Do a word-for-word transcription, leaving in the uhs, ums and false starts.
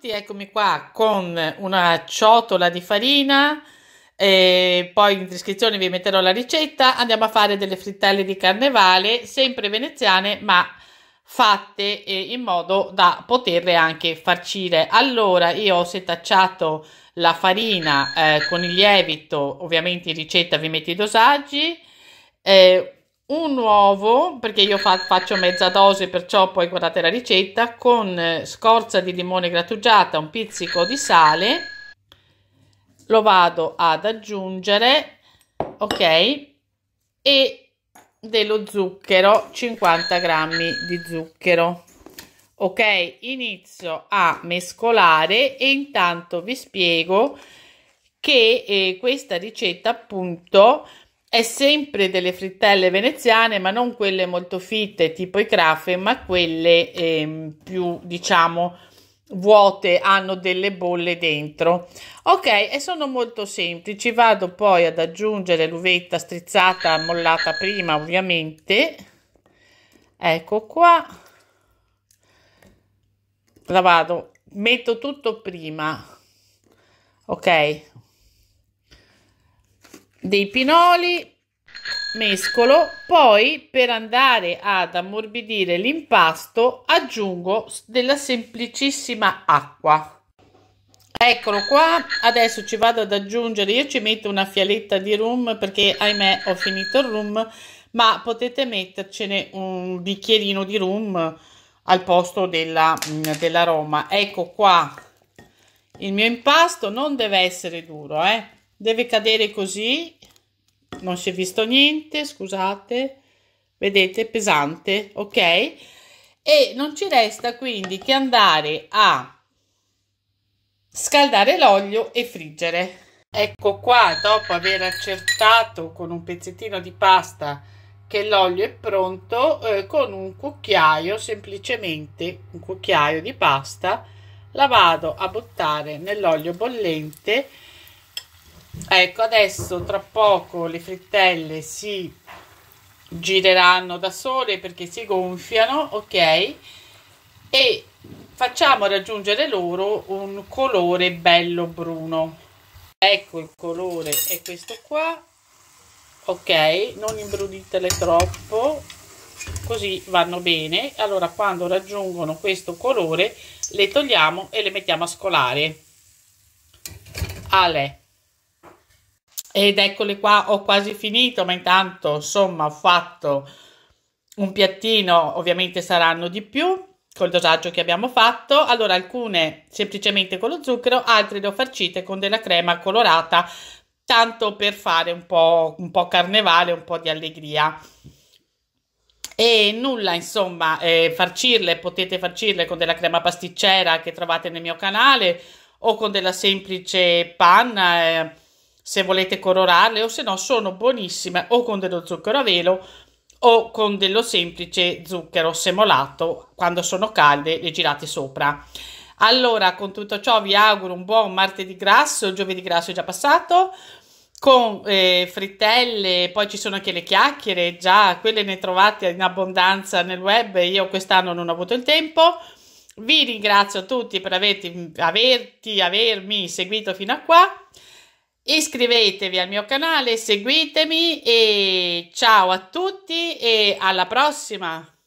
tutti, eccomi qua con una ciotola di farina, e poi in descrizione vi metterò la ricetta. Andiamo a fare delle frittelle di carnevale, sempre veneziane, ma fatte eh, in modo da poterle anche farcire. Allora, io ho setacciato la farina eh, con il lievito, ovviamente in ricetta vi metto i dosaggi, eh, un uovo, perché io fa- faccio mezza dose, perciò poi guardate la ricetta, con eh, scorza di limone grattugiata, un pizzico di sale, lo vado ad aggiungere, ok, e dello zucchero, cinquanta grammi di zucchero. Ok, inizio a mescolare e intanto vi spiego che eh, questa ricetta appunto è sempre delle frittelle veneziane, ma non quelle molto fitte tipo i crafe, ma quelle ehm, più, diciamo, vuote, hanno delle bolle dentro. Ok, e sono molto semplici. Vado poi ad aggiungere l'uvetta strizzata, mollata prima, ovviamente. Ecco qua. La vado, metto tutto prima. Ok. Dei pinoli, mescolo, poi per andare ad ammorbidire l'impasto aggiungo della semplicissima acqua. Eccolo qua, adesso ci vado ad aggiungere, io ci metto una fialetta di rum perché ahimè ho finito il rum, ma potete mettercene un bicchierino di rum al posto della, dell'aroma. Ecco qua il mio impasto, non deve essere duro, eh? Deve cadere così, non si è visto niente, scusate, vedete, pesante, ok? E non ci resta quindi che andare a scaldare l'olio e friggere. Ecco qua, dopo aver accertato con un pezzettino di pasta che l'olio è pronto, eh, con un cucchiaio, semplicemente un cucchiaio di pasta, la vado a buttare nell'olio bollente. Ecco, adesso tra poco le frittelle si gireranno da sole perché si gonfiano, ok? E facciamo raggiungere loro un colore bello bruno. Ecco, il colore è questo qua, ok? Non imbrunitele troppo, così vanno bene. Allora, quando raggiungono questo colore le togliamo e le mettiamo a scolare. Ale. Ed eccole qua, ho quasi finito, ma intanto insomma ho fatto un piattino, ovviamente saranno di più col dosaggio che abbiamo fatto. Allora, alcune semplicemente con lo zucchero, altre le ho farcite con della crema colorata, tanto per fare un po', un po' carnevale, un po' di allegria. E nulla, insomma, eh, farcirle, potete farcirle con della crema pasticcera che trovate nel mio canale o con della semplice panna, eh, se volete colorarle, o se no sono buonissime o con dello zucchero a velo o con dello semplice zucchero semolato. Quando sono calde le girate sopra. Allora, con tutto ciò vi auguro un buon martedì grasso, il giovedì grasso è già passato, con eh, frittelle, poi ci sono anche le chiacchiere, già quelle ne trovate in abbondanza nel web, io quest'anno non ho avuto il tempo. Vi ringrazio tutti per averti, averti, avermi seguito fino a qua. Iscrivetevi al mio canale, seguitemi e ciao a tutti e alla prossima!